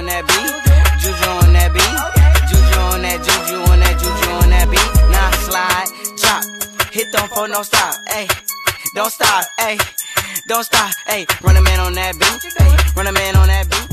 on that beat, juju on that beat, juju on that, juju on that, juju on that beat. Now slide, drop, hit them for no stop, ayy, don't stop, ayy, don't stop, ayy. Run a man on that beat, ayy, run a man on that beat.